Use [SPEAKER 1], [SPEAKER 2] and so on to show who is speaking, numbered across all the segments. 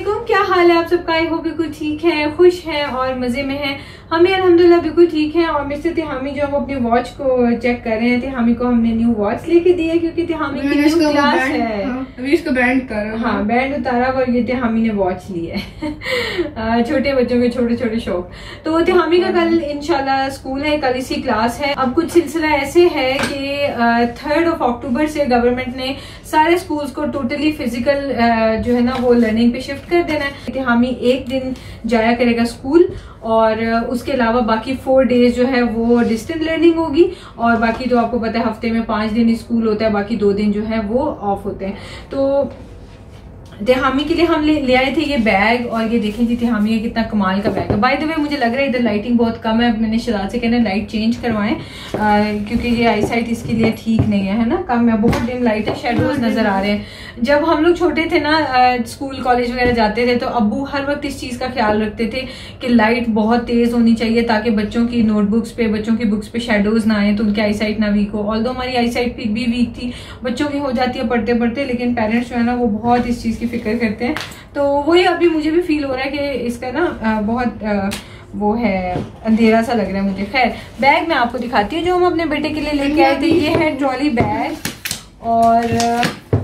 [SPEAKER 1] अस्सलामुअलैकुम, क्या हाल है आप सबका? आई होप बिल्कुल ठीक है, खुश है और मजे में है। हम भी अल्हम्दुलिल्लाह बिल्कुल ठीक है। और मेरे से तिहामी जो वो अपनी वॉच को चेक कर रहे हैं। तिहामी को हमने न्यू वॉच लेके दी है क्योंकि तिहामी की न्यू क्लास है।
[SPEAKER 2] अभी इसका बैंड उतारा।
[SPEAKER 1] हाँ, बैंड उतारा और ये तिहामी ने वॉच ली है। छोटे बच्चों के छोटे छोटे शौक। तो तिहामी का कल इंशाल्लाह स्कूल है, कल इसी क्लास है। अब कुछ सिलसिला ऐसे है कि 3 अक्टूबर से गवर्नमेंट ने सारे स्कूल्स को टोटली फिजिकल जो है ना वो लर्निंग पे शिफ्ट कर देना है। तिहामी एक दिन जाया करेगा स्कूल और उसके अलावा बाकी 4 डेज जो है वो डिस्टेंस लर्निंग होगी। और बाकी तो आपको पता है हफ्ते में 5 दिन स्कूल होता है, बाकी 2 दिन जो है वो ऑफ होते हैं। तो तिहामी के लिए हम ले आए थे ये बैग। और ये देखें जी तिहामी का कितना कमाल का बैग है। बाय द वे मुझे लग रहा है इधर लाइटिंग बहुत कम है। मैंने शराद से कहना लाइट चेंज करवाएं क्योंकि ये आई साइट इसके लिए ठीक नहीं है ना, कम है, बहुत डिम लाइट है, शेडोज नजर आ रहे हैं। जब हम लोग छोटे थे ना स्कूल कॉलेज वगैरह जाते थे तो अब्बू हर वक्त इस चीज का ख्याल रखते थे कि लाइट बहुत तेज होनी चाहिए ताकि बच्चों की नोटबुक्स पे, बच्चों की बुक्स पे शेडोज ना आए तो उनकी आई साइट ना वीक हो। ऑल्दो हमारी आई साइट भी वीक थी, बच्चों की हो जाती है पढ़ते पढ़ते, लेकिन पेरेंट्स जो है ना वो बहुत इस चीज की फिक्र करते हैं। तो वही अभी मुझे भी फील हो रहा है कि इसका ना बहुत वो है, अंधेरा सा लग रहा है मुझे। खैर बैग मैं आपको दिखाती हूँ जो हम अपने बेटे के लिए लेके आए थे। ये है ट्रॉली बैग और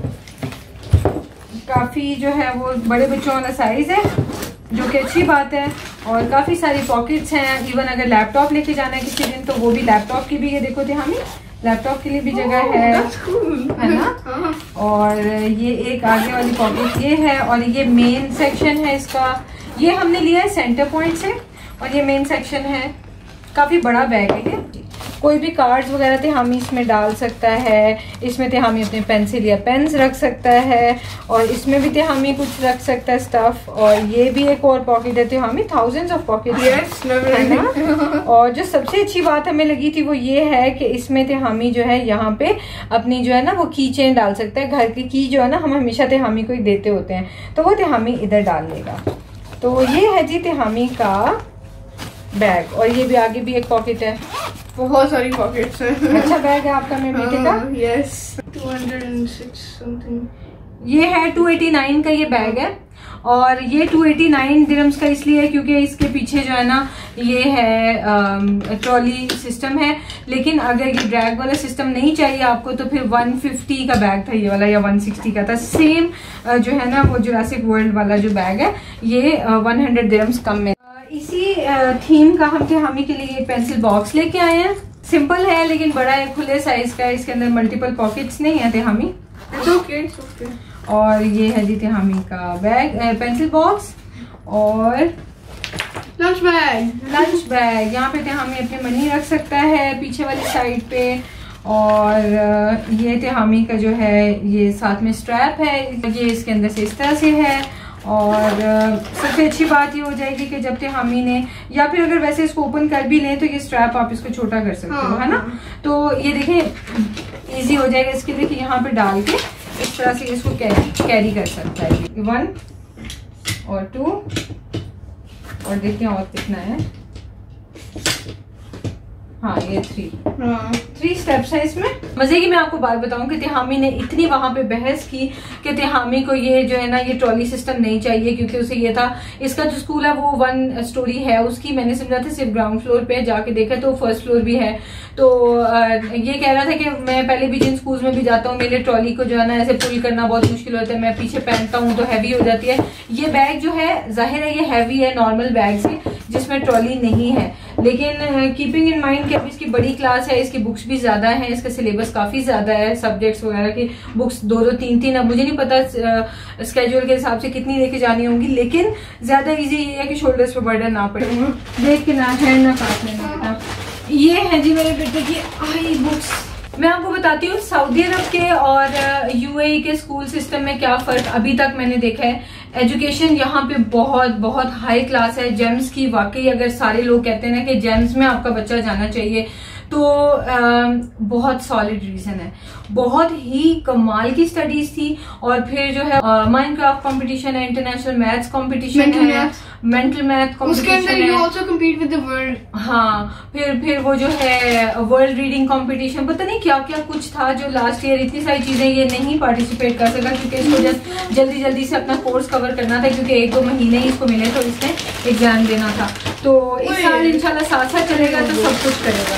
[SPEAKER 1] काफी जो है वो बड़े बच्चों वाला साइज है, जो कि अच्छी बात है। और काफी सारी पॉकेट्स हैं। इवन अगर लैपटॉप लेके जाना है किसी दिन तो वो भी लैपटॉप की भी, ये देखो थे हमें लैपटॉप के लिए भी जगह है ना। और ये एक आगे वाली पॉकेट ये है और ये मेन सेक्शन है इसका। ये हमने लिया है सेंटर पॉइंट से और ये मेन सेक्शन है। काफी बड़ा बैग है ये। कोई भी कार्ड्स वगैरह थे हम इसमें डाल सकता है। इसमें थे हम अपने पेंसिल या पेन्स रख सकता है और इसमें भी थे हम कुछ रख सकता है स्टफ। और ये भी एक और पॉकेट है, हम थाउजेंड्स ऑफ पॉकेट है ना। और जो सबसे अच्छी बात हमें लगी थी वो ये है कि इसमें थे हम जो है यहाँ पे अपनी जो है ना वो की चेन डाल सकते हैं। घर की की जो है ना हम हमेशा थे हम को देते होते हैं, तो वो थे हम इधर डाल लेगा। तो ये है जी तिहामी का बैग। और ये भी आगे भी एक पॉकेट है,
[SPEAKER 2] बहुत सारी पॉकेट्स हैं।
[SPEAKER 1] अच्छा बैग है आपका मेरे बेटे का।
[SPEAKER 2] Yes 206 something.
[SPEAKER 1] ये है 289 का ये बैग है। और ये 289 दिरहम्स का इसलिए है क्योंकि इसके पीछे जो है ना ये है ट्रॉली सिस्टम है। लेकिन अगर ये ड्रैग वाला सिस्टम नहीं चाहिए आपको तो फिर 150 का बैग था ये वाला, या 160 का था। सेम जो है ना वो जुरासिक वर्ल्ड वाला जो बैग है ये 100 दिरहम्स कम में। इसी थीम का हम तिहामी के लिए एक पेंसिल बॉक्स लेके आए हैं। सिंपल है लेकिन बड़ा है, खुले साइज का है। इसके अंदर मल्टीपल पॉकेट्स नहीं है तिहामी।
[SPEAKER 2] ओके।
[SPEAKER 1] और ये है जी तिहामी का बैग, पेंसिल बॉक्स और
[SPEAKER 2] लंच
[SPEAKER 1] बैग। यहाँ पे तिहामी अपनी मनी रख सकता है पीछे वाली साइड पे। और ये तिहामी का जो है ये साथ में स्ट्रैप है, ये इसके अंदर से इस तरह से है। और सबसे अच्छी बात ये हो जाएगी कि जब तिहामी ने, या फिर अगर वैसे इसको ओपन कर भी लें तो ये स्ट्रैप आप इसको छोटा कर सकते हो, है ना। तो ये देखें इजी हो जाएगा इसके लिए कि यहाँ पे डाल के इस तरह से इसको कैरी कर सकता है। 1 और 2 और देखिए और कितना है। हाँ ये 3 स्टेप्स है इसमें। मजे की मैं आपको बात बताऊं कि तिहामी ने इतनी वहां पे बहस की कि तिहामी को ये जो है ना ये ट्रॉली सिस्टम नहीं चाहिए क्योंकि उसे ये था, इसका जो स्कूल है वो 1 स्टोरी है उसकी। मैंने समझा था सिर्फ ग्राउंड फ्लोर पे, जाके देखा तो फर्स्ट फ्लोर भी है। तो ये कह रहा था कि मैं पहले भी जिन स्कूल में भी जाता हूँ मेरे ट्रॉली को जो है ना ऐसे पुल करना बहुत मुश्किल होता है, मैं पीछे पहनता हूँ तो हैवी हो जाती है। ये बैग जो है जाहिर है ये हैवी है नॉर्मल बैग से जिसमें ट्रॉली नहीं है। लेकिन कीपिंग इन माइंड कि अभी इसकी बड़ी क्लास है, इसकी बुक्स भी ज्यादा है, इसका सिलेबस काफी ज्यादा है, सब्जेक्ट्स वगैरह की बुक्स 2-2 3-3, अब मुझे नहीं पता स्केड्यूल के हिसाब से कितनी लेके जानी होंगी। लेकिन ज्यादा इजी ये है कि शोल्डर्स पे बर्डन ना पड़े। देख के ना है ना काट लेना। ये है जी मेरे बेटे की आई बुक्स। मैं आपको बताती हूँ सऊदी अरब के और यूएई के स्कूल सिस्टम में क्या फर्क अभी तक मैंने देखा है। एजुकेशन यहाँ पे बहुत बहुत हाई क्लास है। जेम्स की वाकई अगर सारे लोग कहते हैं ना कि जेम्स में आपका बच्चा जाना चाहिए तो बहुत सॉलिड रीजन है, बहुत ही कमाल की स्टडीज थी। और फिर जो है माइनक्राफ्ट कंपटीशन है, इंटरनेशनल मैथ्स कंपटीशन है, मेंटल मैथ कंपटीशन है,
[SPEAKER 2] you also compete with the world.
[SPEAKER 1] हाँ, फिर वो जो है वर्ल्ड रीडिंग कंपटीशन, पता नहीं क्या क्या कुछ था जो लास्ट ईयर इतनी सारी चीजें ये नहीं पार्टिसिपेट कर सका क्योंकि इसको जस्ट जल्दी जल्दी से अपना कोर्स कवर करना था क्योंकि 1-2 महीने ही इसको मिले तो इसने एग्जाम देना था। तो इस साल इंशाल्लाह साथ साथ चलेगा तो सब कुछ करेगा।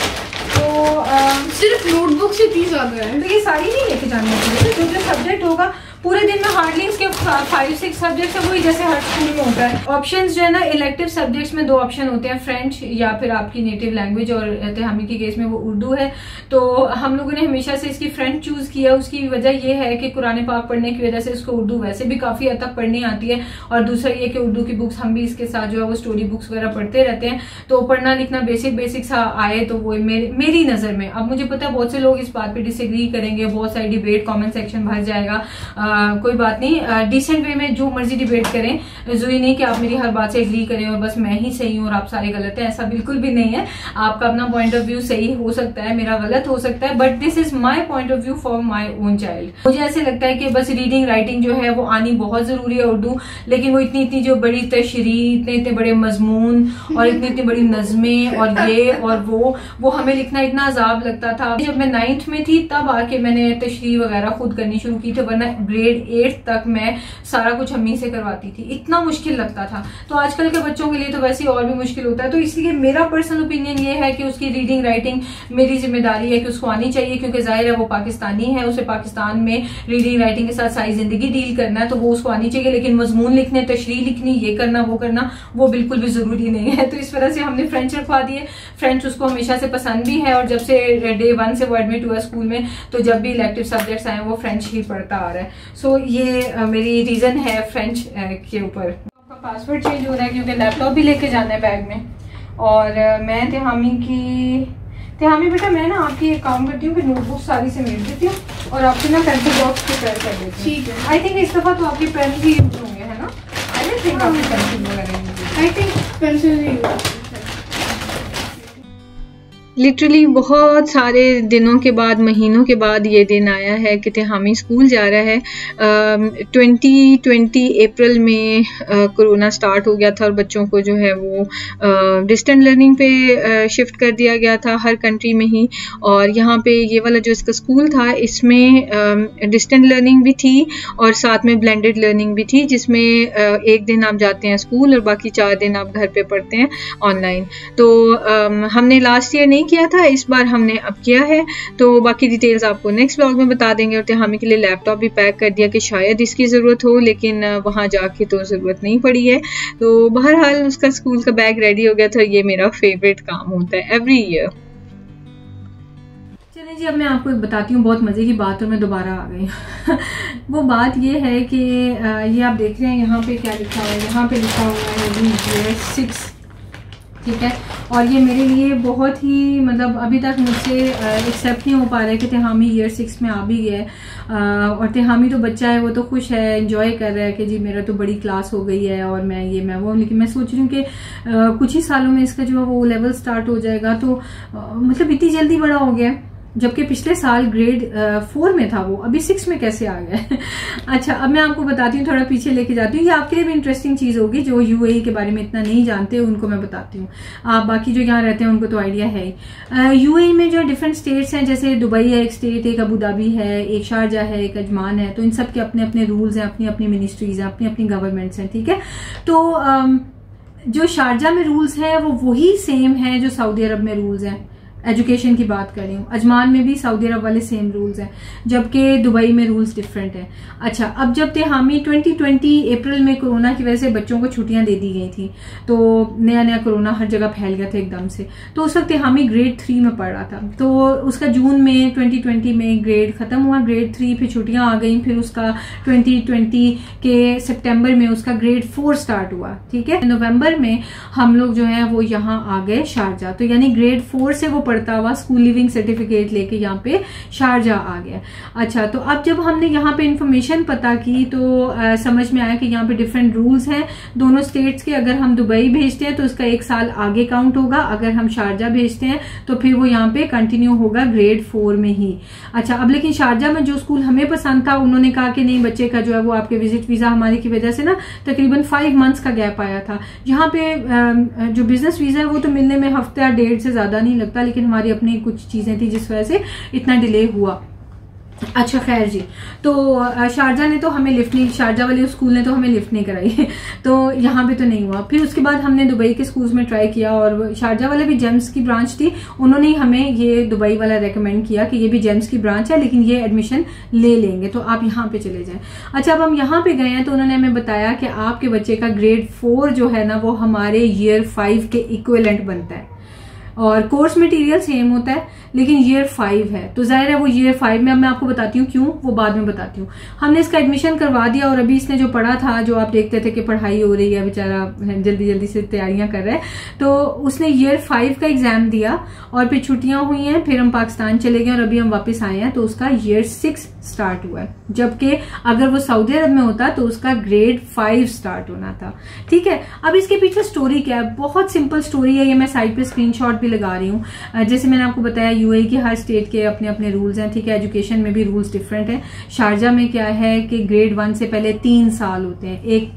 [SPEAKER 1] तो
[SPEAKER 2] सिर्फ नोटबुक से 30 आता है
[SPEAKER 1] तो ये सारी नहीं लेके जानी चाहिए, जो जो सब्जेक्ट होगा पूरे दिन में हार्डली इसके 5-6 सब्जेक्ट्स है, वही जैसे हर स्कूल में होता है। ऑप्शंस जो है ना, इलेक्टिव सब्जेक्ट्स में 2 ऑप्शन होते हैं, फ्रेंच या फिर आपकी नेटिव लैंग्वेज, और तेहामी की केस में वो उर्दू है। तो हम लोगों ने हमेशा से इसकी फ्रेंच चूज किया। उसकी वजह ये है कि कुरान पाक पढ़ने की वजह से इसको उर्दू वैसे भी काफी हद तक पढ़नी आती है, और दूसरा ये कि उर्दू की बुक्स हम भी इसके साथ जो है वो स्टोरी बुक्स वगैरह पढ़ते रहते हैं, तो पढ़ना लिखना बेसिक सा आए तो वो मेरी नजर में। अब मुझे पता है बहुत से लोग इस बात पे डिसएग्री करेंगे, बहुत सारी डिबेट कमेंट सेक्शन भर जाएगा, कोई बात नहीं, डिसेंट वे में जो मर्जी डिबेट करें, जरूरी नहीं कि आप मेरी हर बात से एग्री करें और बस मैं ही सही हूं और आप सारे गलत हैं, ऐसा बिल्कुल भी नहीं है। आपका अपना पॉइंट ऑफ व्यू सही हो सकता है, मेरा गलत हो सकता है, but this is my point of view for my own child. मुझे ऐसे लगता है कि बस रीडिंग राइटिंग जो है वो आनी बहुत जरूरी है उर्दू, लेकिन वो इतनी जो बड़ी तशरीह, इतने बड़े मजमून और इतनी बड़ी नज़में और ये और वो हमें लिखना इतना अजाब लगता था। जब मैं 9th में थी तब आके मैंने तशरीह वगैरह खुद करनी शुरू की थी, वरना ग्रेड 8 तक मैं सारा कुछ अम्मी से करवाती थी, इतना मुश्किल लगता था। तो आजकल के बच्चों के लिए तो वैसे और भी मुश्किल होता है। तो इसलिए मेरा पर्सनल ओपिनियन ये है कि उसकी रीडिंग राइटिंग मेरी जिम्मेदारी है कि उसको आनी चाहिए, क्योंकि जाहिर है वो पाकिस्तानी है, उसे पाकिस्तान में रीडिंग राइटिंग के साथ सारी जिंदगी डील करना है, तो वो उसको आनी चाहिए। लेकिन मजमून लिखने, तशरीह लिखनी, ये करना वो करना, वो बिल्कुल भी जरूरी नहीं है। तो इस वजह से हमने फ्रेंच रखवा दिए। फ्रेंच उसको हमेशा से पसंद भी है, और जब से डे 1 से वो एडमिट हुआ स्कूल में, तो जब भी इलेक्टिव सब्जेक्ट्स आए वो फ्रेंच ही पढ़ता आ रहा है। सो ये मेरी रीजन है फ्रेंच के ऊपर। आपका पासवर्ड चेंज हो रहा है क्योंकि लैपटॉप भी लेके जाना है बैग में, और मैं तेहामी बेटा मैं ना आपकी एक काम करती हूँ कि नोटबुक सारी से मेल देती हूँ और आपके ना पेंसिल बॉक्स प्रिपेयर कर देती हूँ।
[SPEAKER 2] ठीक है।
[SPEAKER 1] आई थिंक इस दफा तो आपकी पेन ही यूज होंगे, है ना? आई डोंट थिंक आपकी पेंसिल वगैरह,
[SPEAKER 2] आई थिंक पेंसिल ही
[SPEAKER 3] लिटरली बहुत सारे दिनों के बाद, महीनों के बाद ये दिन आया है कि तेहामी स्कूल जा रहा है। 2020 अप्रैल में कोरोना स्टार्ट हो गया था और बच्चों को जो है वो डिस्टेंस लर्निंग पे शिफ्ट कर दिया गया था हर कंट्री में ही। और यहाँ पे ये वाला जो इसका स्कूल था इसमें डिस्टेंस लर्निंग भी थी और साथ में ब्लेंडेड लर्निंग भी थी, जिसमें एक दिन आप जाते हैं स्कूल और बाकी 4 दिन आप घर पे पढ़ते हैं ऑनलाइन। तो हमने लास्ट ईयर नहीं किया था, इस बार हमने अब किया है, तो बाकी डिटेल्स आपको नेक्स्ट ब्लॉग में बता देंगे। और तेहामी के लिए लैपटॉप भी पैक कर दिया कि शायद इसकी ज़रूरत हो, लेकिन वहाँ जाके तो ज़रूरत नहीं पड़ी है। तो बहरहाल उसका स्कूल का बैग रेडी हो गया था। ये मेरा फेवरेट काम होता है एवरी ईयर।
[SPEAKER 1] चलिए जी, अब मैं आपको एक बताती हूँ बहुत मज़े की बात, और मैं दोबारा आ गई वो बात ये है कि ये आप देख रहे हैं यहाँ पे क्या लिखा हुआ है, यहाँ पे लिखा हुआ है ईयर 6, ठीक है। और ये मेरे लिए बहुत ही मतलब अभी तक मुझसे एक्सेप्ट नहीं हो पा रहा है कि तेहामी ईयर 6 में आ भी गया है। और तेहामी तो बच्चा है, वो तो खुश है, एंजॉय कर रहा है कि जी मेरा तो बड़ी क्लास हो गई है और मैं वो। लेकिन मैं सोच रही हूँ कि कुछ ही सालों में इसका जो है वो लेवल स्टार्ट हो जाएगा, तो मतलब इतनी जल्दी बड़ा हो गया, जबकि पिछले साल ग्रेड 4 में था, वो अभी 6 में कैसे आ गया अच्छा, अब मैं आपको बताती हूँ, थोड़ा पीछे लेके जाती हूँ। ये आपके लिए भी इंटरेस्टिंग चीज होगी, जो यूएई के बारे में इतना नहीं जानते उनको मैं बताती हूँ। आप बाकी जो यहाँ रहते हैं उनको तो आइडिया है ही। यूएई में जो डिफरेंट स्टेट्स हैं, जैसे दुबई है एक स्टेट, एक अबू धाबी है, एक शारजा है, एक अजमान है, तो इन सब के अपने अपने रूल्स हैं, अपनी अपनी मिनिस्ट्रीज हैं, अपनी अपनी गवर्नमेंट्स हैं, ठीक है। तो जो शारजा में रूल्स हैं वो वही सेम है जो सऊदी अरब में रूल्स हैं। एजुकेशन की बात कर रही हूँ, अजमान में भी सऊदी अरब वाले सेम रूल्स हैं, जबकि दुबई में रूल्स डिफरेंट हैं। अच्छा, अब जब तेहामी 2020 अप्रैल में कोरोना की वजह से बच्चों को छुट्टियां दे दी गई थी, तो नया नया कोरोना हर जगह फैल गया था एकदम से, तो उस वक्त तेहामी ग्रेड 3 में पढ़ रहा था। तो उसका जून में 2020 में ग्रेड खत्म हुआ, ग्रेड 3, फिर छुट्टियां आ गई, फिर उसका 2020 के सितंबर में उसका ग्रेड 4 स्टार्ट हुआ, ठीक है। नवंबर में हम लोग जो है वो यहाँ आ गए शारजा, तो यानी ग्रेड 4 से वो पढ़ता हुआ स्कूल लिविंग सर्टिफिकेट लेके यहाँ पे शारजा आ गया। अच्छा, तो अब जब हमने यहाँ पे इंफॉर्मेशन पता की तो समझ में आया कि यहाँ पे डिफरेंट रूल्स हैं दोनों स्टेट्स के। अगर हम दुबई भेजते हैं तो उसका 1 साल आगे काउंट होगा, अगर हम शारजा भेजते हैं तो फिर वो यहाँ पे कंटिन्यू होगा ग्रेड 4 में ही। अच्छा, अब लेकिन शारजा में जो स्कूल हमें पसंद था उन्होंने कहा कि नहीं, बच्चे का जो है वो आपके विजिट वीजा हमारे की वजह से ना तकरीबन 5 मंथ्स का गैप आया था। यहाँ पे जो बिजनेस वीजा है वो तो मिलने में हफ्ते या 1.5 से ज्यादा नहीं लगता, लेकिन हमारी अपनी कुछ चीजें थी जिस वजह से इतना डिले हुआ। अच्छा खैर जी, तो शारजा ने तो हमें लिफ्ट नहीं, शारजा वाले स्कूल ने तो हमें लिफ्ट नहीं कराई तो यहाँ पे तो नहीं हुआ। फिर उसके बाद हमने दुबई के स्कूल्स में ट्राई किया और शारजा वाले भी जेम्स की ब्रांच थी, उन्होंने ही हमें ये दुबई वाला रेकमेंड किया कि ये भी जेम्स की ब्रांच है लेकिन ये एडमिशन ले लेंगे तो आप यहाँ पे चले जाएं। अच्छा, अब हम यहाँ पे गए हैं तो उन्होंने हमें बताया कि आपके बच्चे का ग्रेड 4 जो है ना वो हमारे ईयर 5 के इक्विवेलेंट बनता है और कोर्स मटेरियल सेम होता है लेकिन ईयर 5 है तो जाहिर है वो ईयर 5 में, अब मैं आपको बताती हूँ क्यों, वो बाद में बताती हूँ। हमने इसका एडमिशन करवा दिया और अभी इसने जो पढ़ा था, जो आप देखते थे कि पढ़ाई हो रही है, बेचारा जल्दी जल्दी से तैयारियां कर रहा है, तो उसने ईयर 5 का एग्जाम दिया और फिर छुट्टियां हुई हैं, फिर हम पाकिस्तान चले गए और अभी हम वापस आए हैं तो उसका ईयर 6 स्टार्ट हुआ है, जबकि अगर वो सऊदी अरब में होता तो उसका ग्रेड 5 स्टार्ट होना था। ठीक है, अब इसके पीछे स्टोरी क्या है, बहुत सिंपल स्टोरी है, ये मैं साइड पे स्क्रीनशॉट भी लगा रही हूँ। जैसे मैंने आपको बताया यूएई के हर स्टेट के अपने अपने रूल्स हैं, ठीक है, एजुकेशन में भी रूल्स डिफरेंट है। शारजा में क्या है कि ग्रेड 1 से पहले 3 साल होते हैं, एक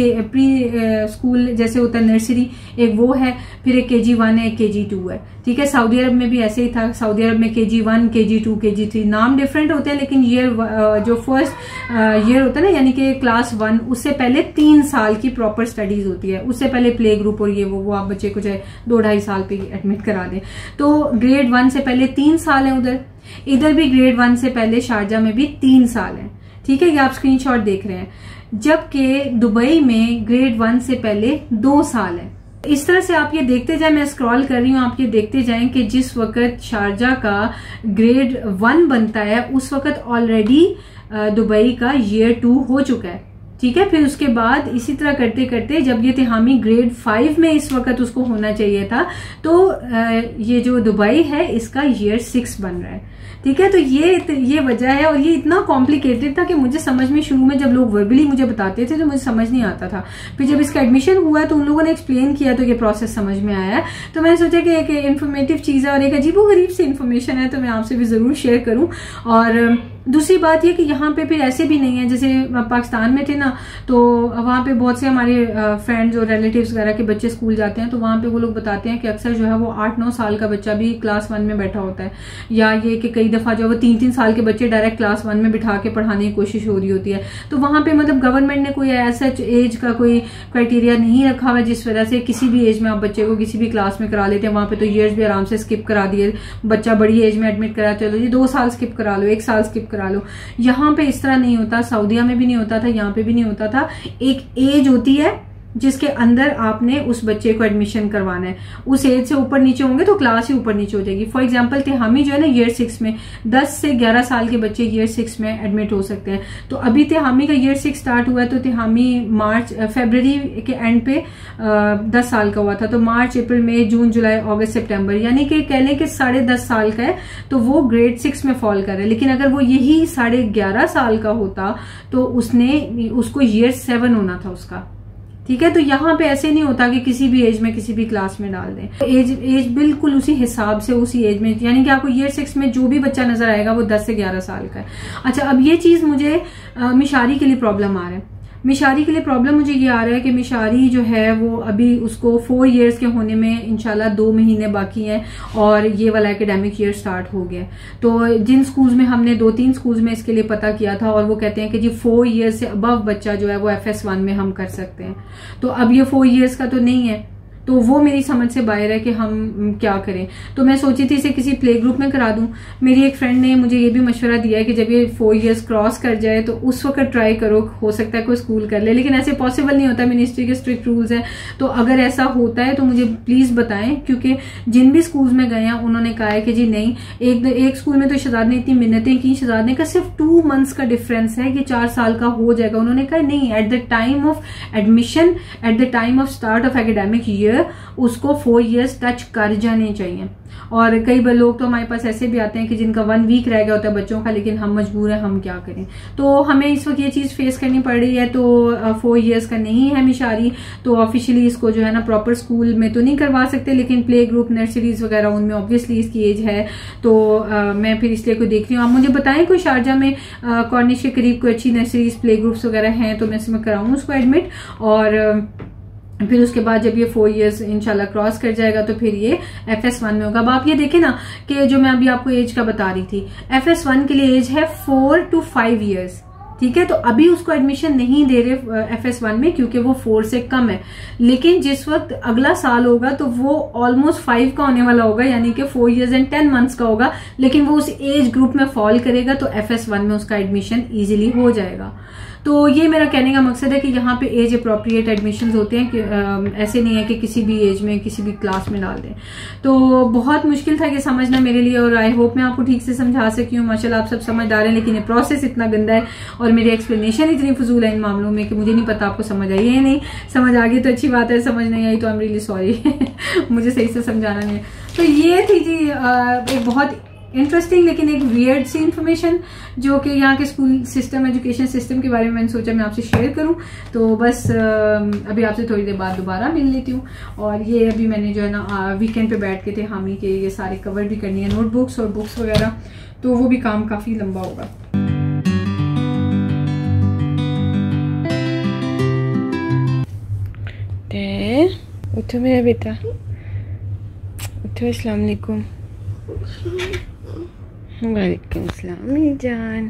[SPEAKER 1] प्री स्कूल जैसे होता है नर्सरी, एक वो है, फिर एक KG1 है, एक KG2 है। ठीक है, सऊदी अरब में भी ऐसे ही था, सऊदी अरब में KG1, KG2, KG3 नाम डिफरेंट होते हैं लेकिन ईयर जो फर्स्ट ईयर होता है ना, यानी कि क्लास 1, उससे पहले 3 साल की प्रॉपर स्टडीज होती है, उससे पहले प्ले ग्रुप और ये वो आप बच्चे को चाहे 2-2.5 साल पे एडमिट करा दें। तो ग्रेड 1 से पहले 3 साल है उधर, इधर भी ग्रेड 1 से पहले शारजा में भी 3 साल है। ठीक है, ये आप स्क्रीनशॉट देख रहे हैं, जबकि दुबई में ग्रेड 1 से पहले 2 साल है। इस तरह से आप ये देखते जाएं, मैं स्क्रॉल कर रही हूँ, आप ये देखते जाएं कि जिस वक्त शारजा का ग्रेड 1 बनता है उस वक्त ऑलरेडी दुबई का ईयर 2 हो चुका है। ठीक है, फिर उसके बाद इसी तरह करते करते जब ये तिहामी ग्रेड 5 में इस वक्त उसको होना चाहिए था तो ये जो दुबई है इसका ईयर 6 बन रहा है। ठीक है, तो ये वजह है और ये इतना कॉम्प्लिकेटेड था कि मुझे समझ में शुरू में जब लोग वर्बली मुझे बताते थे तो मुझे समझ नहीं आता था। फिर जब इसका एडमिशन हुआ तो उन लोगों ने एक्सप्लेन किया तो ये प्रोसेस समझ में आया, तो मैंने सोचा कि एक इन्फॉर्मेटिव चीज है और एक अजीबोगरीब सी इन्फॉर्मेशन है तो मैं आपसे भी जरूर शेयर करूं। और दूसरी बात यह कि यहाँ पे फिर ऐसे भी नहीं है, जैसे पाकिस्तान में थे ना तो वहां पे बहुत से हमारे फ्रेंड्स और रिलेटिव्स वगैरह के बच्चे स्कूल जाते हैं तो वहां पे वो लोग बताते हैं कि अक्सर जो है वो 8-9 साल का बच्चा भी क्लास 1 में बैठा होता है, या ये कि कई दफा जो है वो 3-3 साल के बच्चे डायरेक्ट क्लास 1 में बिठा के पढ़ाने की कोशिश हो रही होती है। तो वहां पे मतलब गवर्नमेंट ने कोई ऐसा एज का कोई क्राइटेरिया नहीं रखा हुआ जिस वजह से किसी भी एज में आप बच्चे को किसी भी क्लास में करा लेते हैं। वहां पे तो ईयर्स भी आराम से स्किप करा दिए, बच्चा बड़ी एज में एडमिट करा, चलो जी 2 साल स्किप करा लो, 1 साल स्किप करा लो। यहाँ पे इस तरह नहीं होता, सऊदीया में भी नहीं होता था, यहाँ पे भी नहीं होता था। एक एज होती है जिसके अंदर आपने उस बच्चे को एडमिशन करवाना है, उस एज से ऊपर नीचे होंगे तो क्लास ही ऊपर नीचे हो जाएगी। फॉर एग्जांपल तिहामी जो है ना ईयर 6 में 10 से 11 साल के बच्चे ईयर 6 में एडमिट हो सकते हैं। तो अभी तिहामी का ईयर 6 स्टार्ट हुआ है तो तिहामी फरवरी के एंड पे 10 साल का हुआ था, तो मार्च, अप्रैल, मई, जून, जुलाई, अगस्त, सितंबर, यानी कि कह लें कि 10.5 साल का है तो वो ग्रेड 6 में फॉल कर रहा है। लेकिन अगर वो यही 11.5 साल का होता तो उसको ईयर 7 होना था उसका। ठीक है, तो यहाँ पे ऐसे नहीं होता कि किसी भी एज में किसी भी क्लास में डाल दें, एज बिल्कुल उसी हिसाब से उसी एज में, यानी कि आपको ईयर 6 में जो भी बच्चा नजर आएगा वो 10 से 11 साल का है। अच्छा, अब ये चीज मुझे मिशारी के लिए प्रॉब्लम आ रहा है। मिशारी के लिए प्रॉब्लम मुझे ये आ रहा है कि मिशारी जो है वो अभी उसको 4 इयर्स के होने में इंशाल्लाह 2 महीने बाकी हैं और ये वाला एकेडमिक ईयर स्टार्ट हो गया। तो जिन स्कूल्स में हमने 2-3 स्कूल्स में इसके लिए पता किया था और वो कहते हैं कि जी 4 इयर्स से अबव बच्चा जो है वो FS1 में हम कर सकते हैं, तो अब ये 4 इयर्स का तो नहीं है, तो वो मेरी समझ से बाहर है कि हम क्या करें। तो मैं सोची थी इसे किसी प्ले ग्रुप में करा दूं। मेरी एक फ्रेंड ने मुझे ये भी मशवरा दिया है कि जब ये 4 इयर्स क्रॉस कर जाए तो उस वक्त ट्राई करो, हो सकता है कोई स्कूल कर ले, लेकिन ऐसे पॉसिबल नहीं होता, मिनिस्ट्री के स्ट्रिक्ट रूल्स हैं। तो अगर ऐसा होता है तो मुझे प्लीज बताएं, क्योंकि जिन भी स्कूल्स में गए हैं उन्होंने कहा है कि जी नहीं, एक स्कूल में तो शहजाद ने इतनी मिन्नतें की, शहजाद ने कहा सिर्फ 2 मंथ्स का डिफरेंस है कि 4 साल का हो जाएगा। उन्होंने कहा नहीं, at the time of admission, at the time of start of academic year year उसको 4 years टच कर जाने चाहिए। और कई बार लोग तो हमारे पास ऐसे भी आते हैं कि जिनका 1 week रह गया होता है बच्चों का, लेकिन हम मजबूर हैं, हम क्या करें। तो हमें इस वक्त ये चीज फेस करनी पड़ रही है। तो 4 years का नहीं है मिशारी, तो ऑफिशियली इसको जो है ना प्रॉपर स्कूल में तो नहीं करवा सकते, लेकिन प्ले ग्रुप, नर्सरीज वगैरह उनमें ऑब्वियसली इसकी एज है। तो मैं फिर इसलिए कोई देख रही हूँ। आप मुझे बताएं कोई शारजा में कॉर्निश के करीब कोई अच्छी नर्सरीज, प्ले ग्रुप्स वगैरह हैं तो मैं इसमें कराऊँ उसको एडमिट। और फिर उसके बाद जब ये 4 years इंशाल्लाह क्रॉस कर जाएगा तो फिर ये FS1 में होगा। अब आप ये देखें ना कि जो मैं अभी आपको एज का बता रही थी, FS1 के लिए एज है 4 to 5 years, ठीक है। तो अभी उसको एडमिशन नहीं दे रहे FS1 में क्योंकि वो 4 से कम है, लेकिन जिस वक्त अगला साल होगा तो वो ऑलमोस्ट 5 का होने वाला होगा, यानी कि 4 years and 10 months का होगा, लेकिन वो उस एज ग्रुप में फॉल करेगा तो FS1 में उसका एडमिशन इजीली हो जाएगा। तो ये मेरा कहने का मकसद है कि यहाँ पे एज अप्रोप्रिएट एडमिशन्स होते हैं, कि ऐसे नहीं है कि किसी भी एज में किसी भी क्लास में डाल दें। तो बहुत मुश्किल था ये समझना मेरे लिए, और आई होप मैं आपको ठीक से समझा सकी हूँ। माशाल्लाह आप सब समझदार हैं, लेकिन ये प्रोसेस इतना गंदा है और मेरी एक्सप्लेनेशन इतनी फजूल है इन मामलों में कि मुझे नहीं पता आपको समझ आई है नहीं। समझ आ गई तो अच्छी बात है, समझ नहीं आई तो आई एम रियली सॉरी मुझे सही से समझाना नहीं है। तो ये थी जी एक बहुत इंटरेस्टिंग लेकिन एक वियर्ड सी इन्फॉर्मेशन जो कि यहाँ के स्कूल सिस्टम, एजुकेशन सिस्टम के बारे में मैंने सोचा मैं आपसे शेयर करूँ। तो बस अभी आपसे थोड़ी देर बाद दोबारा मिल लेती हूँ। और ये अभी मैंने जो है ना वीकेंड पे बैठ के थे हामी के ये सारे कवर भी करनी है, नोटबुक्स और बुक्स वगैरह, तो वो भी काम काफी लंबा होगा। उठो मेरा बेटा, उठो। अस्सलाम वालेकुम। वालेकुम सलाम जान।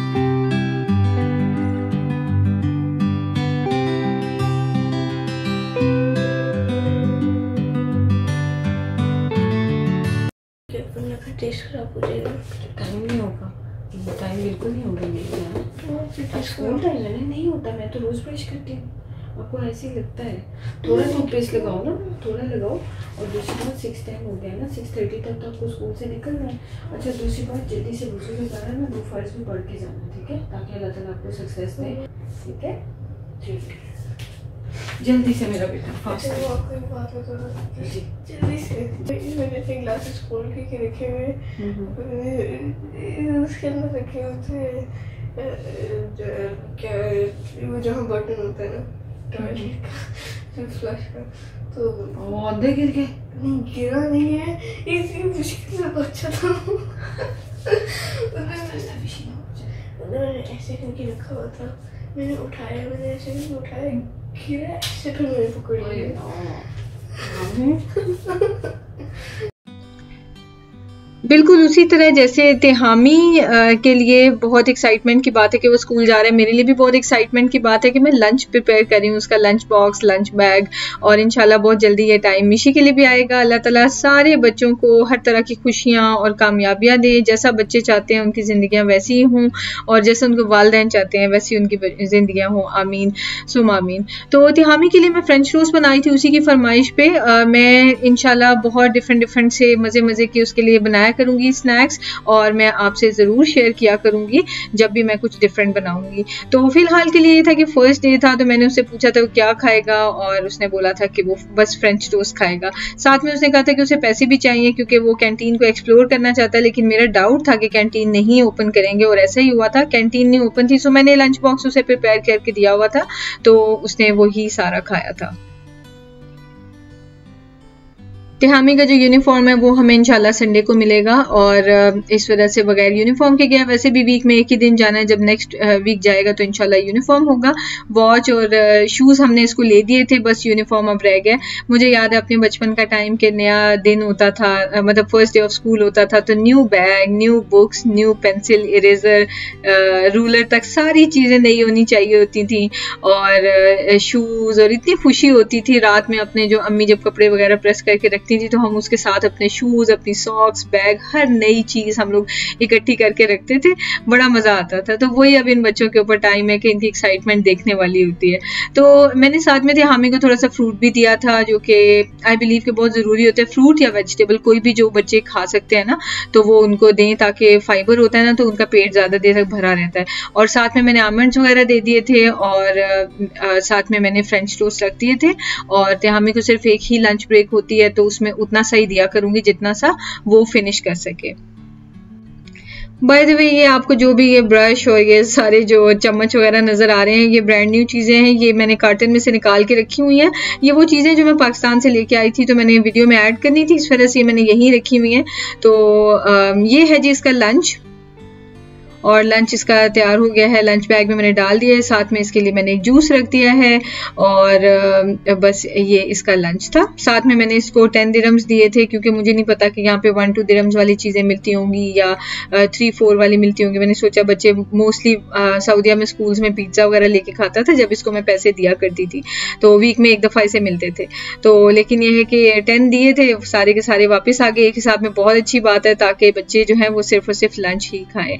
[SPEAKER 2] टेस्ट खराब हो जाएगा।
[SPEAKER 1] टाइम नहीं होगा, टाइम बिल्कुल नहीं होगा। स्कूल टाइम है नहीं होता, मैं तो रोज ब्रश करती हूँ। आपको ऐसे ही लगता है? थोड़ा टूथपेस्ट लगाओ ना, थोड़ा लगाओ। और दूसरी बात 6 टाइम हो गया ना, 6:30 तक तो आपको स्कूल से निकलना है। अच्छा दूसरी बात, जल्दी से वुज़ू में जाना ना, 2 फर्ज भी पढ़ के जाना, ठीक है, ताकि अल्लाह ताला आपको सक्सेस दे, ठीक है। ठीक है, जल्दी से मेरा बेटा फास्ट
[SPEAKER 2] जल्दी से। मैंने अपने ग्लासेस खोल के रखे हुए, उसके अंदर रखे हुए थे क्या वो जहाँ बटन होता है ना टॉयलेट का, फ्लश का, तो
[SPEAKER 1] अंदर गिर गए?
[SPEAKER 2] नहीं गिरा नहीं है, इसी मुश्किल से बच्चा था। उन्होंने ऐसे करके रखा हुआ था, मैंने उठाया, मैंने ऐसे करके उठाया, गिरा ऐसे, फिर मैंने पकड़ लिया।
[SPEAKER 3] बिल्कुल उसी तरह जैसे तेहामी के लिए बहुत एक्साइटमेंट की बात है कि वो स्कूल जा रहा है, मेरे लिए भी बहुत एक्साइटमेंट की बात है कि मैं लंच प्रिपेयर कर रही हूँ, उसका लंच बॉक्स, लंच बैग, और इंशाल्लाह बहुत जल्दी ये टाइम मिशी के लिए भी आएगा। अल्लाह ताला सारे बच्चों को हर तरह की खुशियाँ और कामयाबियाँ दे, जैसा बच्चे चाहते हैं उनकी ज़िंदगियाँ वैसी ही हों, और जैसे उनको वालिदैन चाहते हैं वैसी उनकी ज़िंदगियाँ हों। आमीन सुम आमीन। तो तेहामी के लिए मैं फ्रेंच रोस्ट बनाई थी, उसी की फरमाइश पे मैं इंशाल्लाह बहुत डिफरेंट से मज़े के उसके लिए बनाया करूंगी स्नैक्स, और मैं आपसे ज़रूर शेयर किया करूंगी जब भी मैं कुछ डिफरेंट बनाऊंगी। तो फिलहाल के लिए ये था कि फर्स्ट डे था, तो मैंने उससे पूछा था वो क्या खाएगा, और उसने बोला था कि वो बस फ्रेंच टोस्ट खाएगा। साथ में उसने कहा था कि उसे पैसे भी चाहिए क्योंकि वो कैंटीन को एक्सप्लोर करना चाहता है, लेकिन मेरा डाउट था कि कैंटीन नहीं ओपन करेंगे, और ऐसा ही हुआ था, कैंटीन नहीं ओपन थी। सो मैंने लंच बॉक्स उसे प्रिपेयर करके दिया हुआ था, तो उसने वही सारा खाया था। तेहामी का जो यूनिफॉर्म है वो हमें इंशाल्लाह संडे को मिलेगा, और इस वजह से बगैर यूनिफॉर्म के गया। वैसे भी वीक में एक ही दिन जाना है, जब नेक्स्ट वीक जाएगा तो इंशाल्लाह यूनिफॉर्म होगा। वॉच और शूज़ हमने इसको ले दिए थे, बस यूनिफॉर्म अब रह गया। मुझे याद है अपने बचपन का टाइम के नया दिन होता था, मतलब फर्स्ट डे ऑफ स्कूल होता था, तो new bag, new books, new pencil, eraser, ruler तक सारी चीज़ें नई होनी चाहिए होती थी, और शूज़, और इतनी खुशी होती थी रात में अपने जो अम्मी जब कपड़े वगैरह प्रेस करके रखती होती थी तो हम उसके साथ अपने शूज़, अपनी सॉक्स, बैग, हर नई चीज़ हम लोग इकट्ठी करके रखते थे, बड़ा मज़ा आता था। तो वही अब इन बच्चों के ऊपर टाइम है कि इनकी एक्साइटमेंट देखने वाली होती है। तो मैंने साथ में हामी को थोड़ा सा फ्रूट भी दिया था, जो कि आई बिलीव कि बहुत ज़रूरी होता है, फ्रूट या वेजिटेबल कोई भी जो बच्चे खा सकते हैं ना, तो वो उनको दें ताकि फाइबर होता है ना, तो उनका पेट ज़्यादा देर तक भरा रहता है। और साथ में मैंने आमंड्स वगैरह दे दिए थे और साथ में मैंने फ्रेंच टोस्ट रख दिए थे। और हामी को सिर्फ एक ही लंच ब्रेक होती है तो उसमें उतना सा ही दिया करूँगी जितना सा वो फिनिश कर सके। बाय द वे, ये आपको जो भी ये ब्रश और ये सारे जो चम्मच वगैरह नज़र आ रहे हैं, ये ब्रांड न्यू चीज़ें हैं, ये मैंने कार्टन में से निकाल के रखी हुई हैं। ये वो चीज़ें जो मैं पाकिस्तान से लेके आई थी तो मैंने वीडियो में ऐड करनी थी, इस वजह से मैंने यहीं रखी हुई हैं। तो ये है जी इसका लंच, और लंच इसका तैयार हो गया है, लंच बैग में मैंने डाल दिया है। साथ में इसके लिए मैंने एक जूस रख दिया है और बस ये इसका लंच था। साथ में मैंने इसको 10 दिरहम्स दिए थे क्योंकि मुझे नहीं पता कि यहाँ पे 1-2 दिरहम्स वाली चीज़ें मिलती होंगी या 3-4 वाली मिलती होंगी। मैंने सोचा बच्चे मोस्टली सऊदीया में स्कूल्स में पिज़्ज़ा वगैरह लेके खाता था जब इसको मैं पैसे दिया करती थी, तो वीक में एक दफ़ा इसे मिलते थे। तो लेकिन ये है कि 10 दिए थे, सारे के सारे वापस आ गए एक हिसाब में, बहुत अच्छी बात है ताकि बच्चे जो हैं वो सिर्फ और सिर्फ लंच ही खाएँ।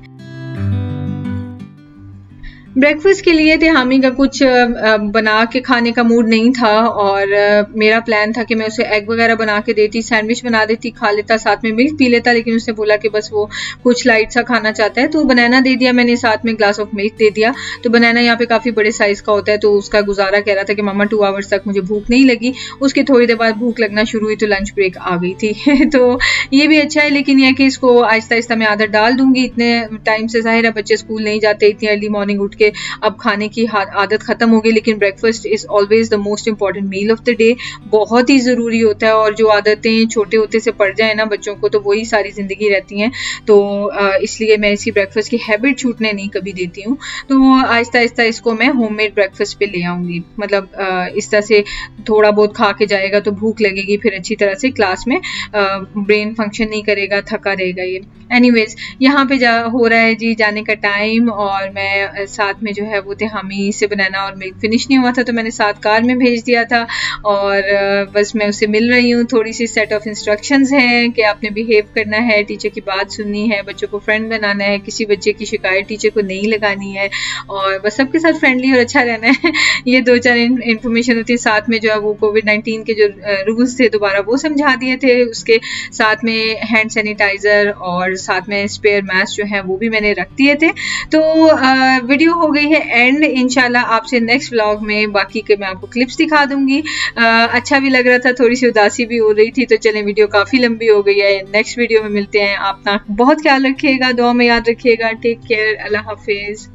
[SPEAKER 3] ब्रेकफास्ट के लिए थे हामी का कुछ बना के खाने का मूड नहीं था और मेरा प्लान था कि मैं उसे एग वगैरह बना के देती, सैंडविच बना देती, खा लेता, साथ में मिल्क पी लेता, लेकिन उसने बोला कि बस वो कुछ लाइट सा खाना चाहता है तो बनाना दे दिया मैंने, साथ में ग्लास ऑफ मिल्क दे दिया। तो बनाना यहाँ पे काफ़ी बड़े साइज़ का होता है तो उसका गुजारा कह रहा था कि मम्मा 2 आवर्स तक मुझे भूख नहीं लगी। उसके थोड़ी देर बाद भूख लगना शुरू हुई तो लंच ब्रेक आ गई थी तो ये भी अच्छा है, लेकिन यह कि इसको आहिस्ता आहिस्ता मैं आदत डाल दूंगी। इतने टाइम से ज़ाहिर है बच्चे स्कूल नहीं जाते, इतनी अर्ली मॉर्निंग उठ के अब खाने की आदत खत्म हो गई, लेकिन breakfast is always the most important meal of the day, बहुत ही ज़रूरी होता है। और जो आदतें छोटे होते से पड़ जाए ना बच्चों को तो वही सारी ज़िंदगी रहती हैं। तो इसलिए मैं इसकी ब्रेकफास्ट की हैबिट छूटने नहीं कभी देती हूँ। तो आहिस्ता आहिस्ता इसको मैं होममेड ब्रेकफास्ट पे ले आऊँगी, मतलब इस तरह से थोड़ा बहुत खा के जाएगा तो भूख लगेगी, फिर अच्छी तरह से क्लास में ब्रेन फंक्शन नहीं करेगा, थका रहेगा ये। एनीवेज, यहाँ पे हो रहा है जी जाने का टाइम और मैं साथ में जो है वो हामी से बनाना और मिल्क फिनिश नहीं हुआ था तो मैंने साथ कार में भेज दिया था और बस मैं उससे मिल रही हूँ। थोड़ी सी सेट ऑफ इंस्ट्रक्शंस हैं कि आपने बिहेव करना है, टीचर की बात सुननी है, बच्चों को फ्रेंड बनाना है, किसी बच्चे की शिकायत टीचर को नहीं लगानी है और बस सबके साथ फ्रेंडली और अच्छा रहना है। ये 2-4 इन्फॉर्मेशन होती है। साथ में जो है वो कोविड-19 के जो रूल्स थे दोबारा वो समझा दिए थे, उसके साथ में हैंड सैनिटाइज़र और साथ में स्पेयर मास्क जो है वो भी मैंने रख दिए थे। तो वीडियो हो गई है एंड, इंशाल्लाह आपसे नेक्स्ट व्लॉग में बाकी के मैं आपको क्लिप्स दिखा दूंगी। अच्छा भी लग रहा था, थोड़ी सी उदासी भी हो रही थी, तो चलें वीडियो काफ़ी लंबी हो गई है, नेक्स्ट वीडियो में मिलते हैं। आप अपना बहुत ख्याल रखिएगा, दुआ में याद रखिएगा। टेक केयर, अल्लाह हाफिज़।